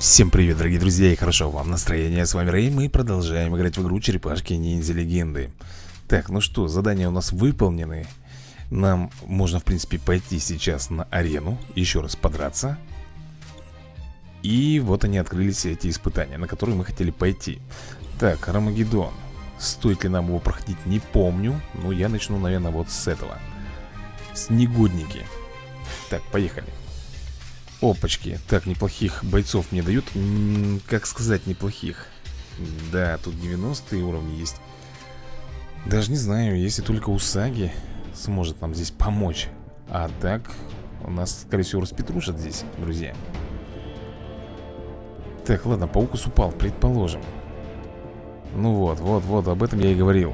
Всем привет, дорогие друзья, и хорошо вам настроение. С вами Рэй, мы продолжаем играть в игру Черепашки Ниндзя Легенды. Так, ну что, задания у нас выполнены. Нам можно, в принципе, пойти сейчас на арену, еще раз подраться. И вот они открылись, эти испытания, на которые мы хотели пойти. Так, Армагеддон. Стоит ли нам его проходить, не помню. Но я начну, наверное, вот с этого. С негодники. Так, поехали. Опачки, так, неплохих бойцов мне дают. Как сказать неплохих? Да, тут 90 уровни есть. Даже не знаю, если только Усаги сможет нам здесь помочь. А так, у нас, скорее всего, распетрушат здесь, друзья. Так, ладно, Паукус упал, предположим. Ну вот, об этом я и говорил.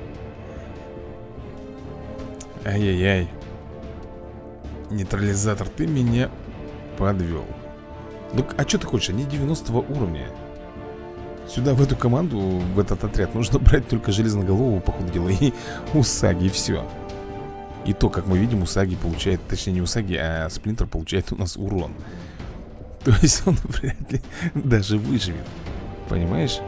Ай-яй-яй. Нейтрализатор, ты меня подвел. Ну, а что ты хочешь? Они 90 уровня. Сюда, в эту команду, в этот отряд нужно брать только Железноголового, по ходу дела, и Усаги, и все. И то, как мы видим, Усаги получает, точнее не Усаги, а Сплинтер получает у нас урон. То есть он вряд ли даже выживет. Понимаешь?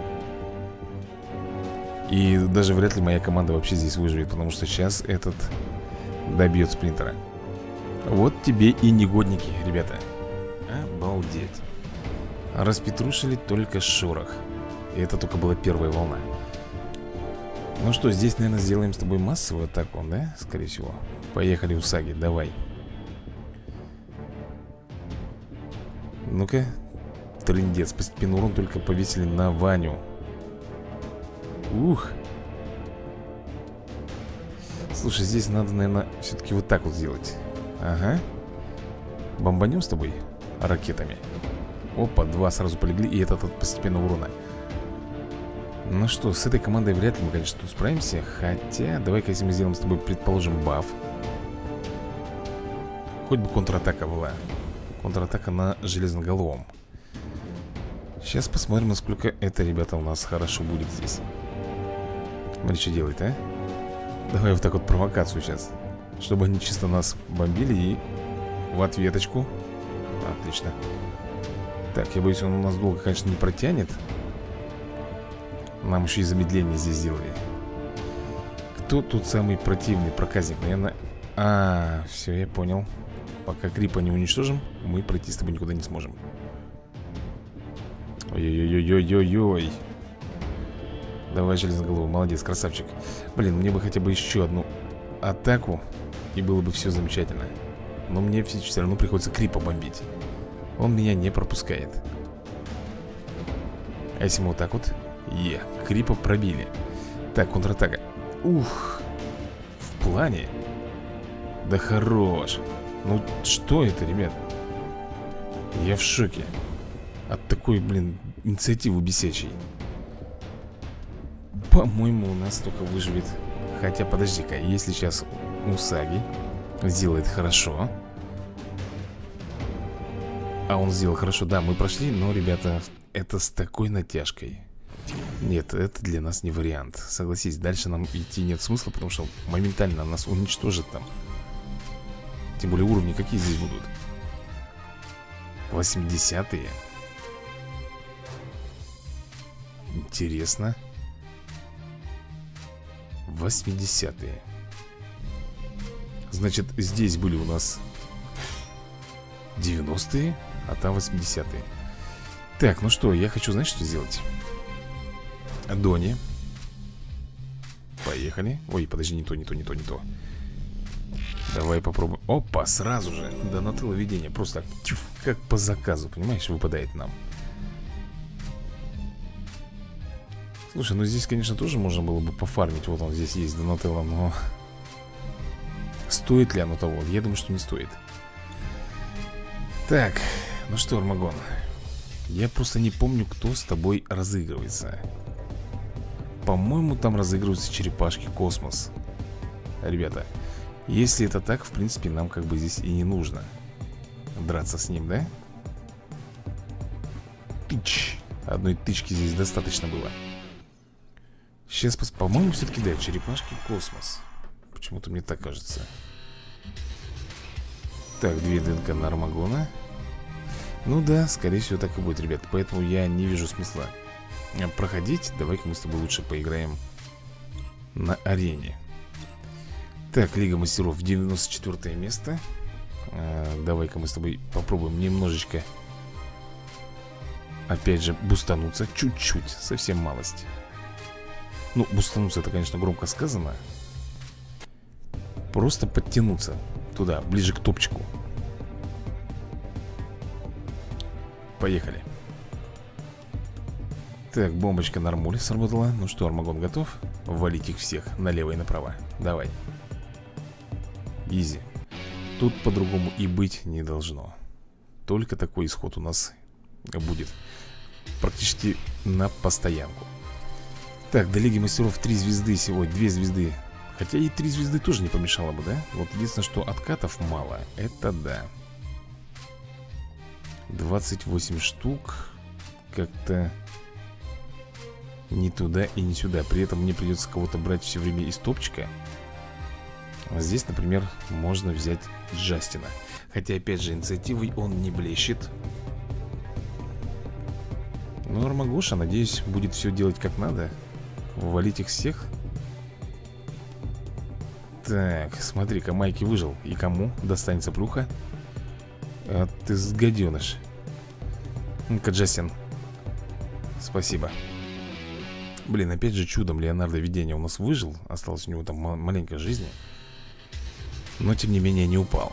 И даже вряд ли моя команда вообще здесь выживет, потому что сейчас этот добьет Сплинтера. Вот тебе и негодники, ребята. Обалдеть. Распетрушили только шорох. И это только была первая волна. Ну что, здесь, наверное, сделаем с тобой массовую атаку, да? Скорее всего. Поехали, Усаги, давай. Ну-ка. Трындец, постепенно урон только повесили на Ваню. Ух. Слушай, здесь надо, наверное, все-таки вот так вот сделать. Ага. Бомбанем с тобой ракетами. Опа, два сразу полегли. И этот от постепенного урона. Ну что, с этой командой вряд ли мы, конечно, тут справимся. Хотя, давай-ка, если мы сделаем с тобой, предположим, баф. Хоть бы контратака была. Контратака на Железноголовом. Сейчас посмотрим, насколько это, ребята, у нас хорошо будет здесь. Смотри, что делает, а? Давай вот так вот провокацию сейчас. Чтобы они чисто нас бомбили и в ответочку. Отлично. Так, я боюсь, он у нас долго, конечно, не протянет. Нам еще и замедление здесь сделали. Кто тут самый противный проказник? Наверное... все, я понял. Пока крипа не уничтожим, мы пройти с тобой никуда не сможем. Ой-ой-ой-ой-ой-ой. Давай, Железноголовый, молодец, красавчик. Блин, мне бы хотя бы еще одну атаку, и было бы все замечательно. Но мне все равно приходится крипа бомбить. Он меня не пропускает. А если мы вот так вот? Крипа пробили. Так, контратака. Ух. В плане. Да хорош. Ну что это, ребят? Я в шоке от такой, блин, инициативы бесячей. По-моему, у нас только выживет. Хотя, подожди-ка, если сейчас Усаги сделает хорошо. А он сделал хорошо, да, мы прошли. Но, ребята, это с такой натяжкой. Нет, это для нас не вариант. Согласись, дальше нам идти нет смысла, потому что моментально нас уничтожит там. Тем более уровни какие здесь будут? 80-е. Интересно. 80-е. Значит, здесь были у нас 90-е, а там 80-е. Так, ну что, я хочу, знаешь, что сделать? Дони. Поехали. Ой, подожди, не то. Давай попробуем. Опа, сразу же. Донателло видение. Просто тюф, как по заказу, понимаешь, выпадает нам. Слушай, ну здесь, конечно, тоже можно было бы пофармить. Вот он здесь есть, Донателло, но... Стоит ли оно того? Я думаю, что не стоит. Так, ну что, Армагон, я просто не помню, кто с тобой разыгрывается. По-моему, там разыгрываются черепашки Космос. Ребята, если это так, в принципе, нам как бы здесь и не нужно драться с ним, да? Тыч. Одной тычки здесь достаточно было. Сейчас, по-моему, все-таки, да, черепашки Космос. Почему-то мне так кажется. Так, 2 ДНК на Армагона. Ну да, скорее всего так и будет, ребят. Поэтому я не вижу смысла проходить. Давай-ка мы с тобой лучше поиграем на арене. Так, Лига Мастеров, 94 место. Давай-ка мы с тобой попробуем немножечко, опять же, бустануться. Чуть-чуть, совсем малость. Ну, бустануться это, конечно, громко сказано. Просто подтянуться туда, ближе к топчику. Поехали. Так, бомбочка нормуль сработала. Ну что, Армагон готов? Валить их всех налево и направо. Давай. Изи. Тут по-другому и быть не должно. Только такой исход у нас будет. Практически на постоянку. Так, до Лиги Мастеров 3 звезды сегодня, 2 звезды. Хотя и 3 звезды тоже не помешало бы, да? Вот единственное, что откатов мало. Это да. 28 штук. Как-то не туда и не сюда. При этом мне придется кого-то брать все время из топчика. А здесь, например, можно взять Джастина. Хотя, опять же, инициативой он не блещет. Ну, Армагоша, надеюсь, будет все делать как надо. Валить их всех. Так, смотри-ка, Майки выжил. И кому достанется плюха? А ты гаденыш. Ну-ка, Джастин. Спасибо. Блин, опять же чудом Леонардо Видение у нас выжил. Осталось у него там маленькая жизнь. Но, тем не менее, не упал.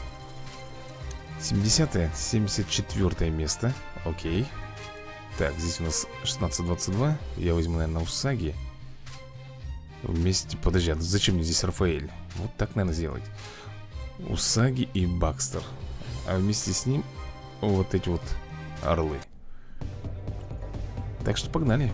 70-е, 74 место. Окей. Так, здесь у нас 16-22. Я возьму, наверное, Усаги. Вместе, подожди, а зачем мне здесь Рафаэль? Вот так, наверное, сделать. Усаги и Бакстер. А вместе с ним вот эти вот орлы. Так что погнали.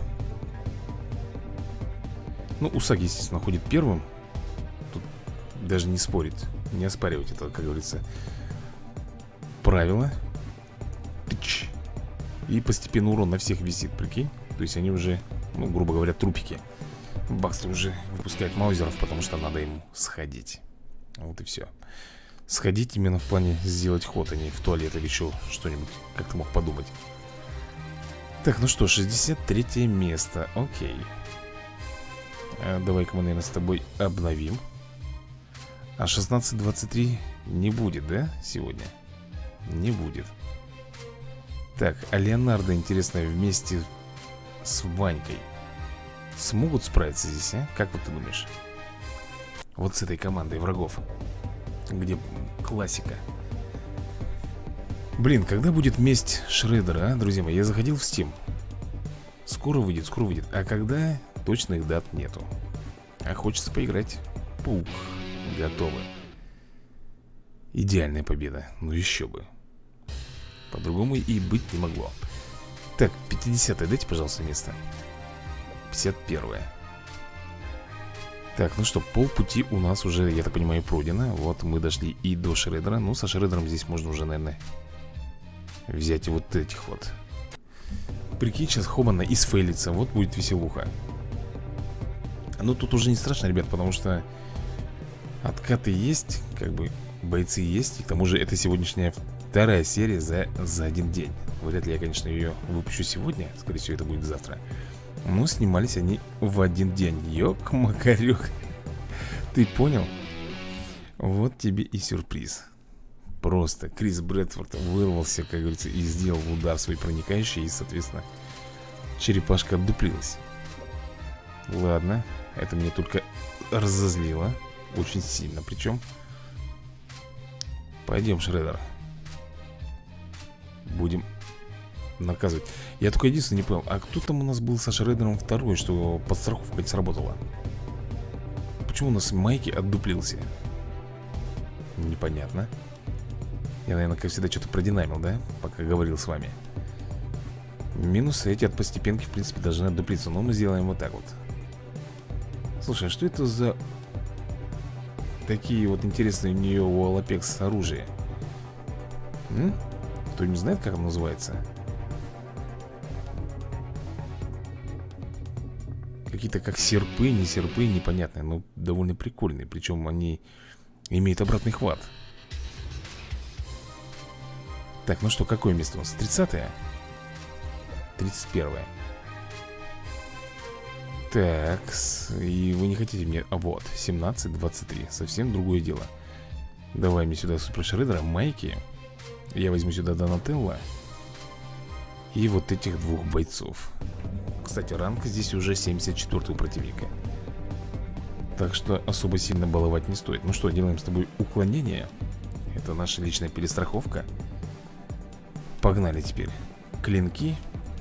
Ну, Усаги, естественно, ходит первым. Тут даже не спорить, не оспаривать это, как говорится, правило. Тыч. И постепенно урон на всех висит, прикинь. То есть они уже, ну, грубо говоря, трупики. Бакстер уже выпускает маузеров, потому что надо ему сходить. Вот и все. Сходить именно в плане сделать ход, а не в туалет или еще что-нибудь, как ты мог подумать. Так, ну что, 63 место. Окей. Давай-ка мы, наверное, с тобой обновим. А 16-23 не будет, да, сегодня? Не будет. Так, а Леонардо, интересно, вместе с Ванькой смогут справиться здесь, а? Как вот ты думаешь? Вот с этой командой врагов, где классика. Блин, когда будет месть Шреддера, а, друзья мои? Я заходил в Steam. Скоро выйдет, скоро выйдет. А когда, точных дат нету. А хочется поиграть. Пух, готово. Идеальная победа, ну еще бы. По-другому и быть не могло. Так, 50-е дайте, пожалуйста, место. 51-е. Так, ну что, полпути у нас уже, я так понимаю, пройдено. Вот мы дошли и до Шреддера. Ну, со Шреддером здесь можно уже, наверное, взять и вот этих вот. Прикинь, сейчас Хобана и сфейлится. Вот будет веселуха. Ну, тут уже не страшно, ребят, потому что откаты есть, как бы бойцы есть. И к тому же это сегодняшняя вторая серия за один день. Вряд ли я, конечно, ее выпущу сегодня. Скорее всего, это будет завтра. Но снимались они в один день. Ёк-макарёк. Ты понял? Вот тебе и сюрприз. Просто Крис Брэдфорд вырвался, как говорится, и сделал удар свой проникающий. И, соответственно, черепашка отдуплилась. Ладно, это меня только разозлило. Очень сильно причем. Пойдем, Шреддер. Будем наказывать. Я только единственное не понял, а кто там у нас был со Шреддером второй, что подстраховка не сработала? Почему у нас Майки отдуплился? Непонятно. Я, наверное, как всегда, что-то продинамил, да? Пока говорил с вами. Минусы эти от постепенки, в принципе, должны отдуплиться. Но мы сделаем вот так вот. Слушай, а что это за такие вот интересные у нее у Алапекс оружия? Кто-нибудь знает, как оно называется? Какие-то как серпы, не серпы, непонятные, но довольно прикольные. Причем они имеют обратный хват. Так, ну что, какое место у нас? 30-е? 31-е. Так, и вы не хотите мне... А вот, 17-23. Совсем другое дело. Давай мне сюда Супер Шреддера, Майки. Я возьму сюда Донателло. И вот этих двух бойцов. Кстати, ранг здесь уже 74 у противника. Так что особо сильно баловать не стоит. Ну что, делаем с тобой уклонение. Это наша личная перестраховка. Погнали теперь. Клинки.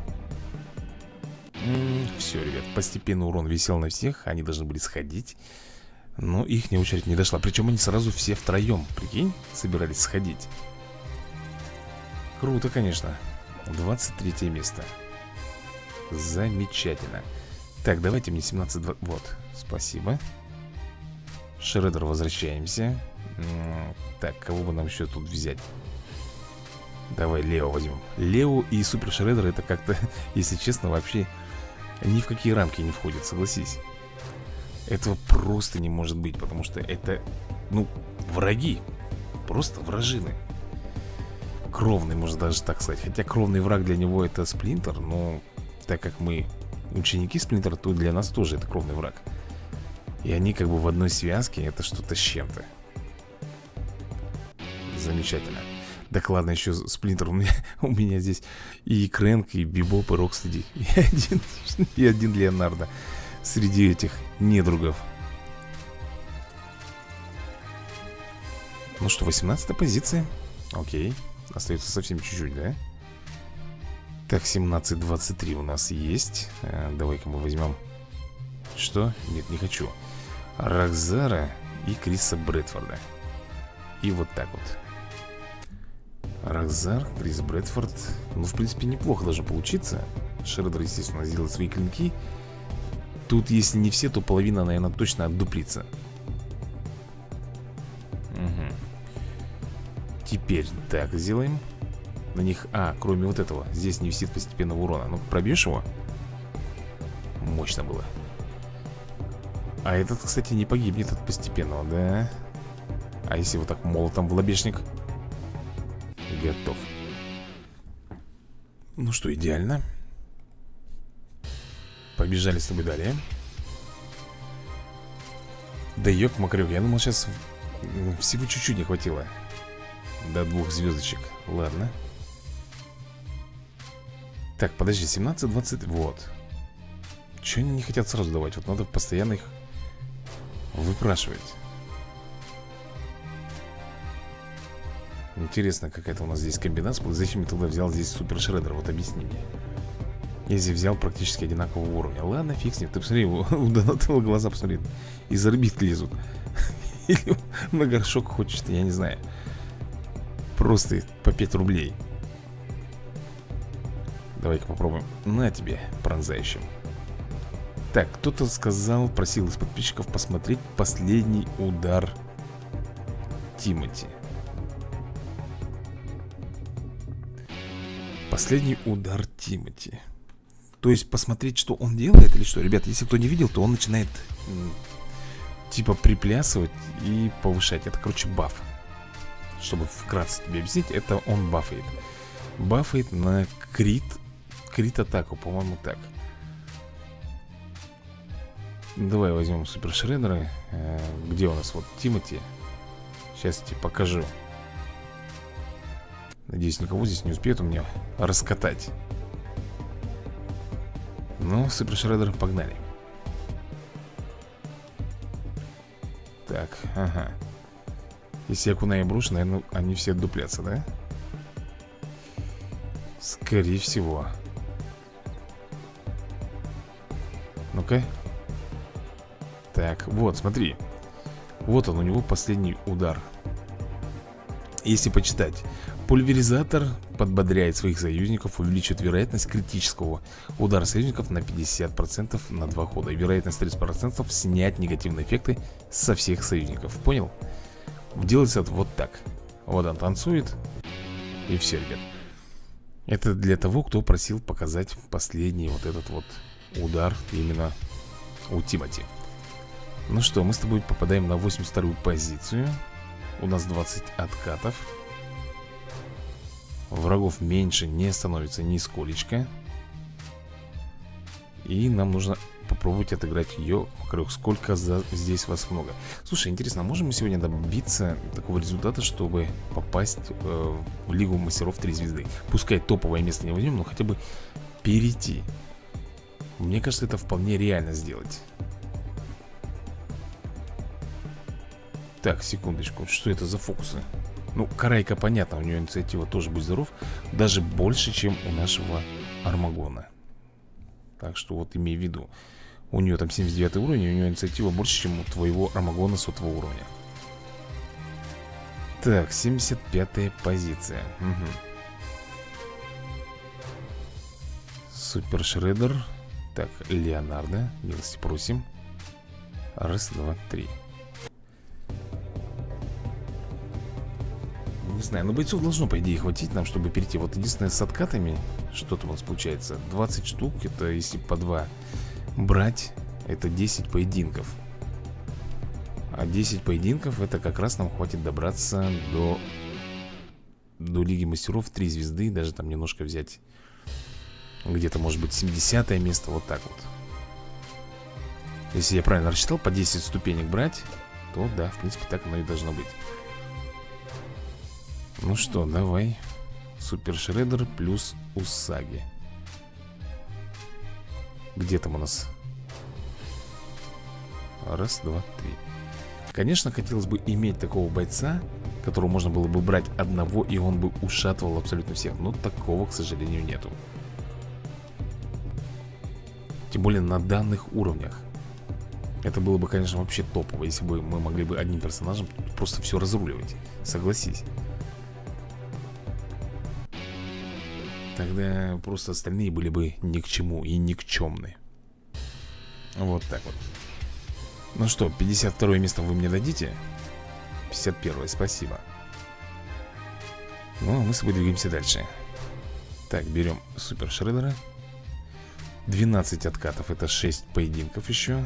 Все, ребят, постепенно урон висел на всех. Они должны были сходить. Но их очередь не дошла. Причем они сразу все втроем, прикинь, собирались сходить. Круто, конечно. 23 место. Замечательно. Так, давайте мне 17-20. Вот, спасибо. Шреддер, возвращаемся. Так, кого бы нам еще тут взять? Давай Лео возьмем. Лео и Супер Шреддер это как-то, если честно, вообще ни в какие рамки не входит, согласись. Этого просто не может быть, потому что это, ну, враги. Просто вражины. Кровный, можно даже так сказать. Хотя кровный враг для него это Сплинтер, но так как мы ученики Сплинтера, то для нас тоже это кровный враг. И они как бы в одной связке, это что-то с чем-то. Замечательно. Так ладно, еще Сплинтер у меня здесь и Крэнк, и Бибоп, и Рокстеди. И один Леонардо среди этих недругов. Ну что, 18-я позиция. Окей. Остается совсем чуть-чуть, да? Так, 17-23 у нас есть. Давай-ка мы возьмем. Что? Нет, не хочу. Рокзара и Криса Брэдфорда. И вот так вот. Рокзар, Крис Брэдфорд. Ну, в принципе, неплохо должно получиться. Шреддер, естественно, сделает свои клинки. Тут, если не все, то половина, наверное, точно отдуплится. Угу. Теперь так сделаем. На них, кроме вот этого, здесь не висит постепенного урона. Ну-ка, пробьешь его? Мощно было. А этот, кстати, не погибнет от постепенного, да? А если вот так молотом в лобешник? Готов. Ну что, идеально. Побежали с тобой далее. Да ёк-макрёк, я думал, сейчас всего чуть-чуть не хватило до 2 звездочек. Ладно. Так, подожди, 17-20. Вот. Чего они не хотят сразу давать? Вот надо постоянно их выпрашивать. Интересно, какая-то у нас здесь комбинация. Зачем я тогда взял здесь Супер Шреддер? Вот объясни мне. Если взял практически одинакового уровня. Ладно, фиг с ним. Ты посмотри, у Донателло глаза, посмотри, из орбит лезут. Или на горшок хочешь, я не знаю. Просто по 5 рублей. Давай-ка попробуем. На тебе, пронзающим. Так, кто-то сказал, просил из подписчиков посмотреть последний удар Тимоти. Последний удар Тимоти. То есть посмотреть, что он делает или что? Ребята, если кто не видел, то он начинает типа приплясывать и повышать. Это, короче, баф. Чтобы вкратце тебе объяснить, это он бафает. Бафает на крит-атаку, по-моему, так. Давай возьмем Супер Шреддера. Где у нас вот Тимоти? Сейчас я тебе покажу. Надеюсь, никого здесь не успеет у меня раскатать. Ну, Супер Шреддер, погнали. Так, ага. Если я кунаю брошу, наверное, они все отдуплятся, да? Скорее всего. Ну-ка. Так, вот, смотри. Вот он, у него последний удар. Если почитать. Пульверизатор подбодряет своих союзников, увеличивает вероятность критического удара союзников на 50% на 2 хода. И вероятность 30% снять негативные эффекты со всех союзников. Понял? Делается вот так. Вот он танцует. И все, ребят. Это для того, кто просил показать последний вот этот вот удар именно у Тимоти. Ну что, мы с тобой попадаем на 82-ю позицию. У нас 20 откатов. Врагов меньше не становится нисколечко. И нам нужно попробовать отыграть ее. Сколько здесь вас много. Слушай, интересно, можем мы сегодня добиться такого результата, чтобы попасть в Лигу мастеров 3 звезды? Пускай топовое место не возьмем, но хотя бы перейти. Мне кажется, это вполне реально сделать. Так, секундочку, что это за фокусы? Ну, Карайка, понятно, у нее инициатива тоже, будь здоров. Даже больше, чем у нашего Армагона. Так что вот имей в виду. У нее там 79 уровень, у нее инициатива больше, чем у твоего Армагона 100 уровня. Так, 75-я позиция. Угу. Супер Шреддер. Так, Леонардо, милости просим. Раз, два, три. Не знаю, но бойцов должно, по идее, хватить нам, чтобы перейти. Вот единственное, с откатами, что-то у нас получается 20 штук, это если по 2 брать, это 10 поединков. А 10 поединков, это как раз нам хватит добраться до Лиги мастеров 3 звезды. Даже там немножко взять, где-то, может быть, 70-е место, вот так вот. Если я правильно рассчитал, по 10 ступенек брать, то да, в принципе, так оно и должно быть. Ну что, давай. Супер Шреддер плюс Усаги. Где там у нас? Раз, два, три. Конечно, хотелось бы иметь такого бойца, которого можно было бы брать одного, и он бы ушатывал абсолютно всех. Но такого, к сожалению, нету. Тем более на данных уровнях. Это было бы, конечно, вообще топово, если бы мы могли бы одним персонажем просто все разруливать. Согласись. Тогда просто остальные были бы ни к чему и никчемны. Вот так вот. Ну что, 52-е место вы мне дадите? 51-е, спасибо. Ну, а мы с собой двигаемся дальше. Так, берем Супер Шреддера. 12 откатов, это 6 поединков еще.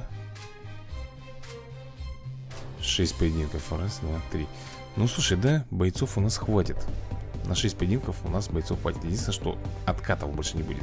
6 поединков, раз, два, три. Ну, слушай, да, бойцов у нас хватит. На 6 поединков у нас бойцов хватит. Единственное, что откатов больше не будет.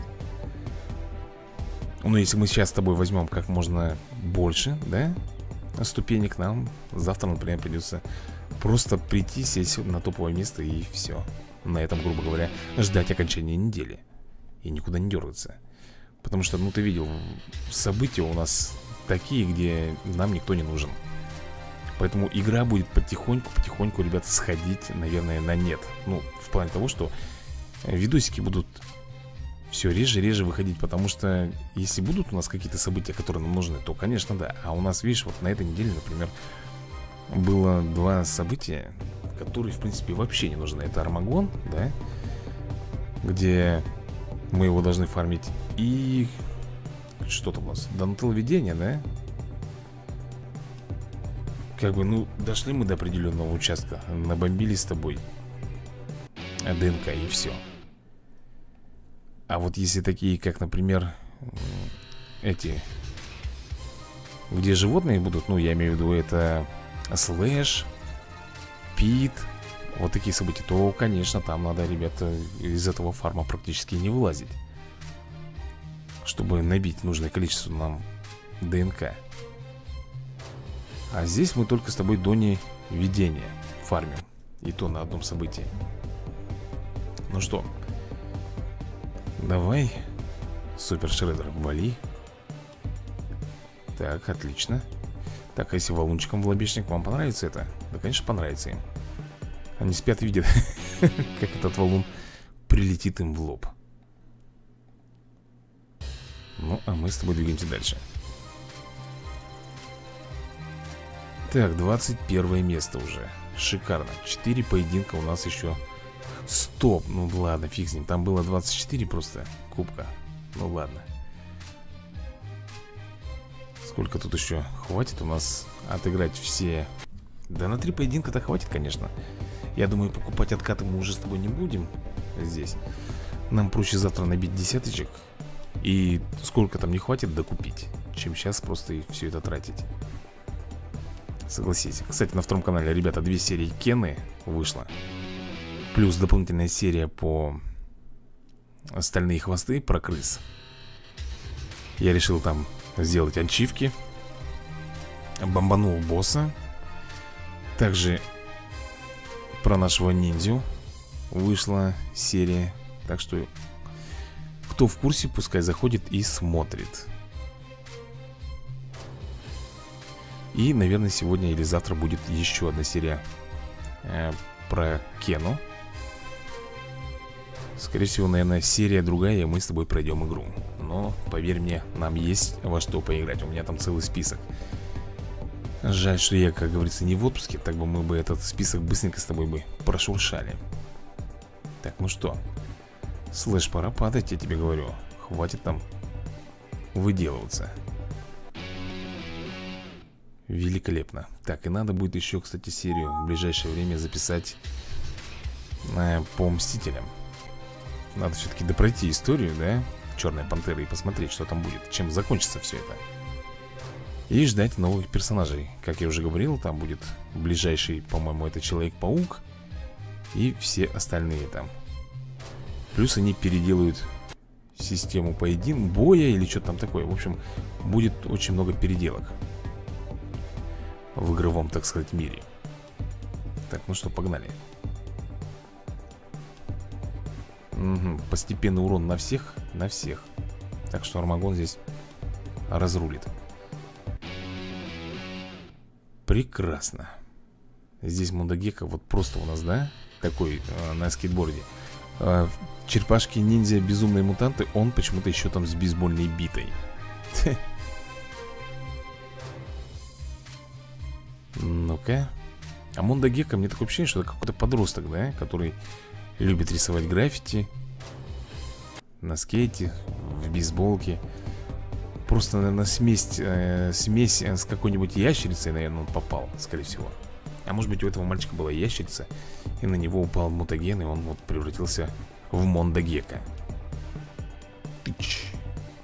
Но если мы сейчас с тобой возьмем как можно больше, да, ступенек, нам завтра, например, придется просто прийти, сесть на топовое место и все. На этом, грубо говоря, ждать окончания недели. И никуда не дергаться. Потому что, ну, ты видел, события у нас такие, где нам никто не нужен. Поэтому игра будет потихоньку, ребята, сходить, наверное, на нет. Ну, в плане того, что видосики будут все реже выходить. Потому что если будут у нас какие-то события, которые нам нужны, то, конечно, да. А у нас, видишь, вот на этой неделе, например, было 2 события, которые, в принципе, вообще не нужны. Это Армагон, да, где мы его должны фармить. И что там у нас? Донателло-видение, да? Как бы, ну, дошли мы до определенного участка. Набомбили с тобой ДНК и все. А вот если такие, как, например, эти, где животные будут, ну, я имею в виду, это Слэш, Пит, вот такие события, то, конечно, там надо, ребята, из этого фарма практически не вылазить, чтобы набить нужное количество нам ДНК. А здесь мы только с тобой Дони видения фармим. И то на одном событии. Ну что, давай, Супер Шреддер, вали. Так, отлично. Так, а если валунчиком в лобешник, вам понравится это? Да, конечно, понравится им. Они спят и видят, как этот валун прилетит им в лоб. Ну, а мы с тобой двигаемся дальше. Так, 21 место уже. Шикарно. 4 поединка у нас еще. Стоп, ну ладно, фиг с ним. Там было 24 просто кубка. Ну ладно. Сколько тут еще хватит у нас отыграть все? Да на 3 поединка-то хватит, конечно. Я думаю, покупать откаты мы уже с тобой не будем здесь. Нам проще завтра набить десяточек. И сколько там не хватит докупить, чем сейчас просто и все это тратить. Согласись. Кстати, на втором канале, ребята, 2 серии Кены вышло. Плюс дополнительная серия по «Стальные хвосты» про крыс. Я решил там сделать ачивки. Бомбанул босса. Также про нашего ниндзю вышла серия. Так что кто в курсе, пускай заходит и смотрит. И, наверное, сегодня или завтра будет еще одна серия про Кену. Скорее всего, наверное, серия другая, и мы с тобой пройдем игру. Но, поверь мне, нам есть во что поиграть. У меня там целый список. Жаль, что я, как говорится, не в отпуске. Так бы мы бы этот список быстренько с тобой бы прошуршали. Так, ну что, слышь, пора падать, я тебе говорю. Хватит там выделываться. Великолепно. Так, и надо будет еще, кстати, серию в ближайшее время записать по Мстителям. Надо все-таки допройти историю, да, Черной Пантеры, и посмотреть, что там будет, чем закончится все это. И ждать новых персонажей. Как я уже говорил, там будет ближайший, по-моему, это Человек-паук и все остальные там. Плюс они переделают систему боя или что-то там такое. В общем, будет очень много переделок в игровом, так сказать, мире. Так, ну что, погнали. Угу, постепенный урон на всех, на всех. Так что Армагон здесь разрулит. Прекрасно. Здесь Мондагека вот просто у нас, да, такой на скейтборде. Черепашки-ниндзя, безумные мутанты. Он почему-то еще там с бейсбольной битой. Ну-ка. А Мондагека, мне такое ощущение, что это какой-то подросток, да, который любит рисовать граффити на скейте, в бейсболке. Просто, наверное, смесь с какой-нибудь ящерицей, наверное, он попал, скорее всего. А может быть, у этого мальчика была ящерица, и на него упал мутаген, и он вот превратился в Мондагека. Тыч.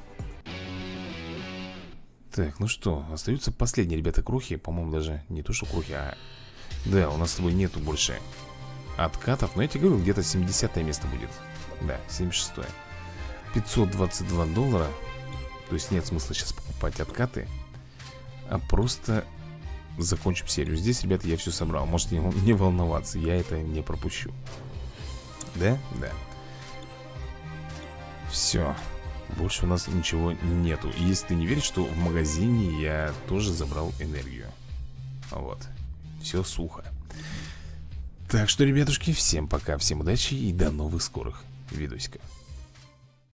Так, ну что, остаются последние, ребята, крохи. По-моему, даже не то, что крохи, а... Да, у нас с тобой нету больше откатов. Но я тебе говорю, где-то 70-е место будет. Да, 76-е. $522. То есть нет смысла сейчас покупать откаты, а просто закончим серию. Здесь, ребята, я все собрал. Можете не волноваться, я это не пропущу. Да? Да. Все. Больше у нас ничего нету. И если ты не веришь, что в магазине я тоже забрал энергию. Вот. Все сухо. Так что, ребятушки, всем пока, всем удачи и до новых скорых видосиков.